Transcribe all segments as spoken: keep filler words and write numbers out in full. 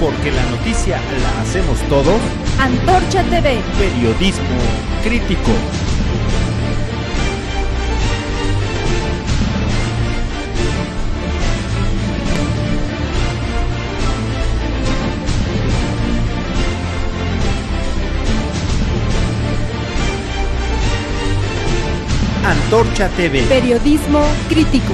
porque la noticia la hacemos todos. Antorcha T V. Periodismo crítico. Antorcha T V. Periodismo crítico.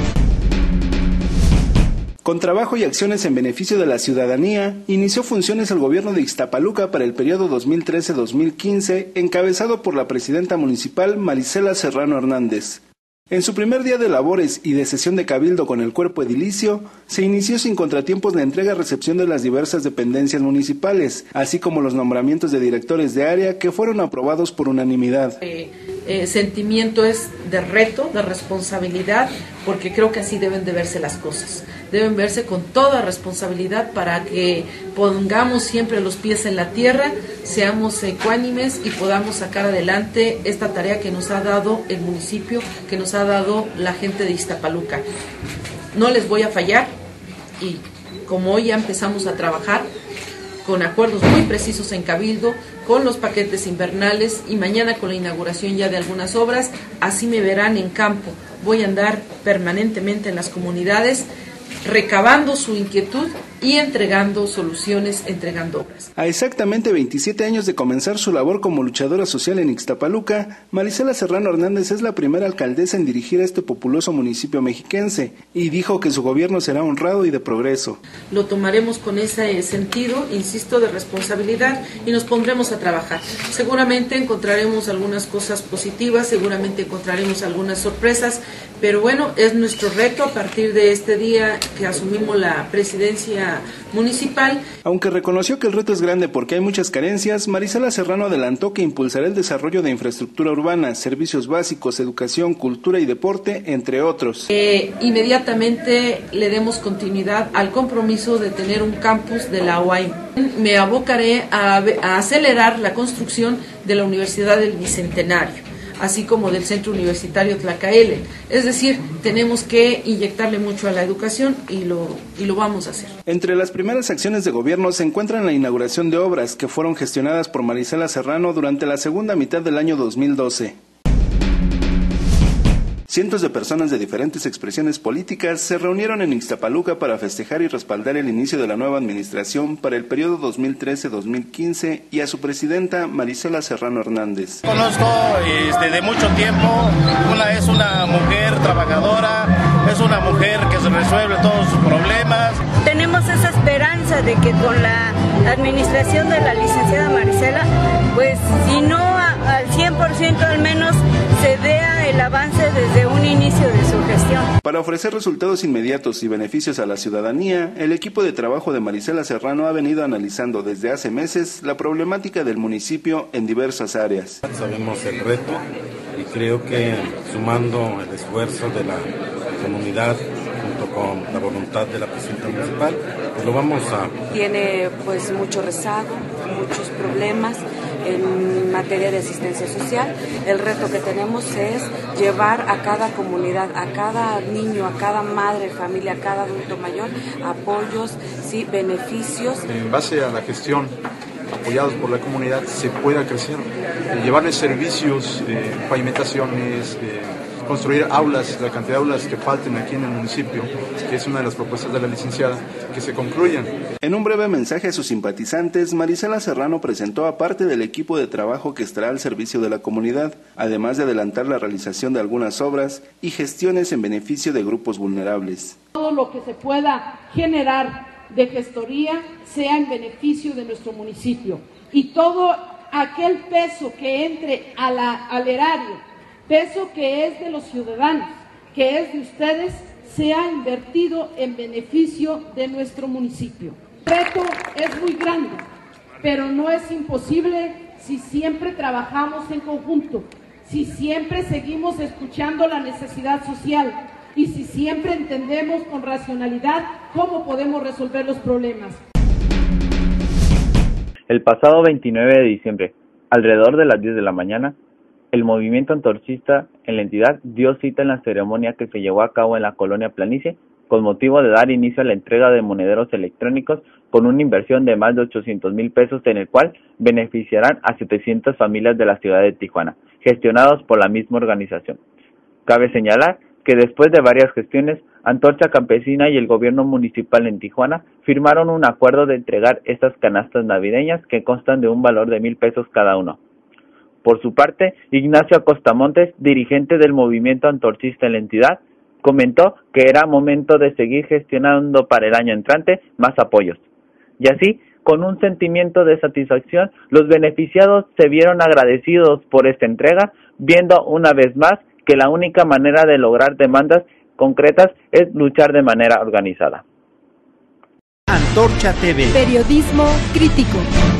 Con trabajo y acciones en beneficio de la ciudadanía, inició funciones el gobierno de Ixtapaluca para el periodo dos mil trece a dos mil quince, encabezado por la presidenta municipal Marisela Serrano Hernández. En su primer día de labores y de sesión de cabildo con el cuerpo edilicio, se inició sin contratiempos la entrega-recepción de las diversas dependencias municipales, así como los nombramientos de directores de área que fueron aprobados por unanimidad. Eh, eh, sentimiento es de reto, de responsabilidad, porque creo que así deben de verse las cosas. Deben verse con toda responsabilidad para que pongamos siempre los pies en la tierra, seamos ecuánimes y podamos sacar adelante esta tarea que nos ha dado el municipio, que nos ha dado la gente de Ixtapaluca. No les voy a fallar y como hoy ya empezamos a trabajar con acuerdos muy precisos en Cabildo, con los paquetes invernales y mañana con la inauguración ya de algunas obras, así me verán en campo. Voy a andar permanentemente en las comunidades, recabando su inquietud y entregando soluciones, entregando obras. A exactamente veintisiete años de comenzar su labor como luchadora social en Ixtapaluca, Marisela Serrano Hernández es la primera alcaldesa en dirigir a este populoso municipio mexiquense y dijo que su gobierno será honrado y de progreso. Lo tomaremos con ese sentido, insisto, de responsabilidad y nos pondremos a trabajar. Seguramente encontraremos algunas cosas positivas, seguramente encontraremos algunas sorpresas, pero bueno, es nuestro reto a partir de este día que asumimos la presidencia municipal. Aunque reconoció que el reto es grande porque hay muchas carencias, Marisela Serrano adelantó que impulsará el desarrollo de infraestructura urbana, servicios básicos, educación, cultura y deporte, entre otros. Eh, inmediatamente le demos continuidad al compromiso de tener un campus de la U A M. Me abocaré a, a acelerar la construcción de la Universidad del Bicentenario, así como del Centro Universitario Tlacaele. Es decir, tenemos que inyectarle mucho a la educación y lo, y lo vamos a hacer. Entre las primeras acciones de gobierno se encuentran la inauguración de obras que fueron gestionadas por Marisela Serrano durante la segunda mitad del año dos mil doce. Cientos de personas de diferentes expresiones políticas se reunieron en Ixtapaluca para festejar y respaldar el inicio de la nueva administración para el periodo dos mil trece a dos mil quince y a su presidenta Marisela Serrano Hernández. Conozco desde de mucho tiempo, una es una mujer trabajadora, es una mujer que se resuelve todos sus problemas. Tenemos esa esperanza de que con la administración de la licenciada Marisela, pues si no a, al cien por ciento al menos se vea el avance desde un inicio de su gestión. Para ofrecer resultados inmediatos y beneficios a la ciudadanía, el equipo de trabajo de Marisela Serrano ha venido analizando desde hace meses la problemática del municipio en diversas áreas. Sabemos el reto y creo que sumando el esfuerzo de la comunidad junto con la voluntad de la presidenta municipal, pues lo vamos a... Tiene pues mucho rezago, muchos problemas en materia de asistencia social. El reto que tenemos es llevar a cada comunidad, a cada niño, a cada madre, familia, a cada adulto mayor, apoyos, sí, beneficios. En base a la gestión apoyados por la comunidad se pueda crecer, eh, llevarles servicios, eh, pavimentaciones, eh, construir aulas, la cantidad de aulas que falten aquí en el municipio, que es una de las propuestas de la licenciada, que se concluyan. En un breve mensaje a sus simpatizantes, Marisela Serrano presentó a parte del equipo de trabajo que estará al servicio de la comunidad, además de adelantar la realización de algunas obras y gestiones en beneficio de grupos vulnerables. Todo lo que se pueda generar de gestoría sea en beneficio de nuestro municipio y todo aquel peso que entre a la, al erario, peso que es de los ciudadanos, que es de ustedes, sea invertido en beneficio de nuestro municipio. El reto es muy grande, pero no es imposible si siempre trabajamos en conjunto, si siempre seguimos escuchando la necesidad social y si siempre entendemos con racionalidad cómo podemos resolver los problemas. El pasado veintinueve de diciembre, alrededor de las diez de la mañana, el movimiento antorchista en la entidad dio cita en la ceremonia que se llevó a cabo en la colonia Planicie con motivo de dar inicio a la entrega de monederos electrónicos con una inversión de más de ochocientos mil pesos, en el cual beneficiarán a setecientas familias de la ciudad de Tijuana, gestionados por la misma organización. Cabe señalar que después de varias gestiones, Antorcha Campesina y el gobierno municipal en Tijuana firmaron un acuerdo de entregar estas canastas navideñas que constan de un valor de mil pesos cada uno. Por su parte, Ignacio Acostamontes, dirigente del movimiento antorchista en la entidad, comentó que era momento de seguir gestionando para el año entrante más apoyos. Y así, con un sentimiento de satisfacción, los beneficiados se vieron agradecidos por esta entrega, viendo una vez más que la única manera de lograr demandas concretas es luchar de manera organizada. Antorcha T V. Periodismo crítico.